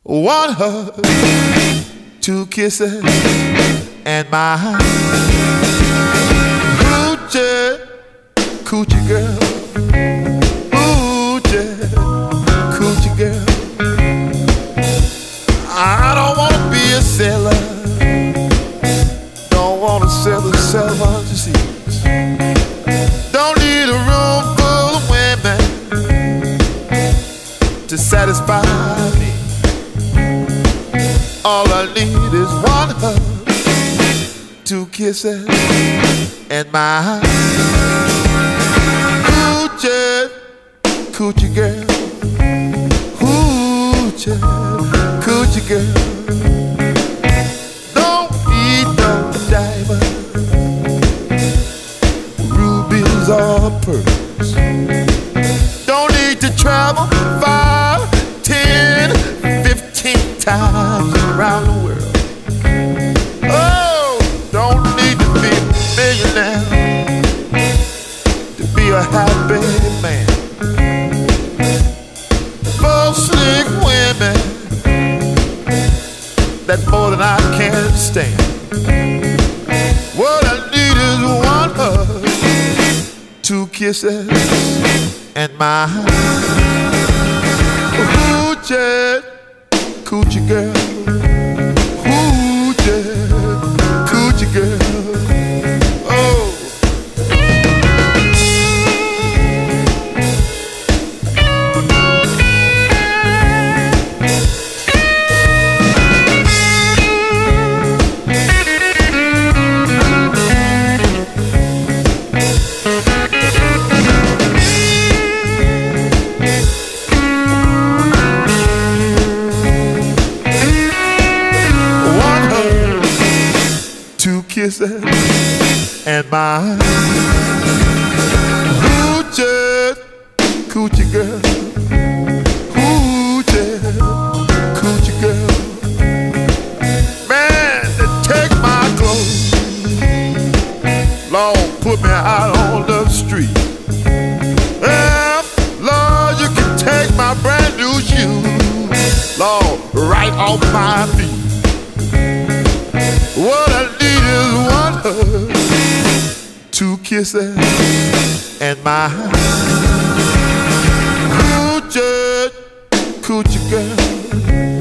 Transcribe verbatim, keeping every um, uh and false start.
One hug, two kisses, and my coochie, coochie girl, coochie, coochie girl. I don't wanna be a sailor, don't wanna sell the seven seas. Don't need a room full of women to satisfy me. All I need is one hug, two kisses, and my coochie, coochie girl, coochie, coochie girl. Don't need no diamonds, rubies or pearls. Don't need to travel five, ten, fifteen times around the world. Oh, don't need to be a millionaire to be a happy man. For slick women, that's more than I can stand. What I need is one hug, two kisses, and my coochie, coochie girl, coochie, coochie girl. Oh. Kisses and my coochie, coochie girl, coochie, coochie girl. Man, to take my clothes, Lord, put me out on the street. Well, Lord, you can take my brand new shoes, Lord, right off my feet. What I need is one hug, two kisses, and my coochie, coochie girl.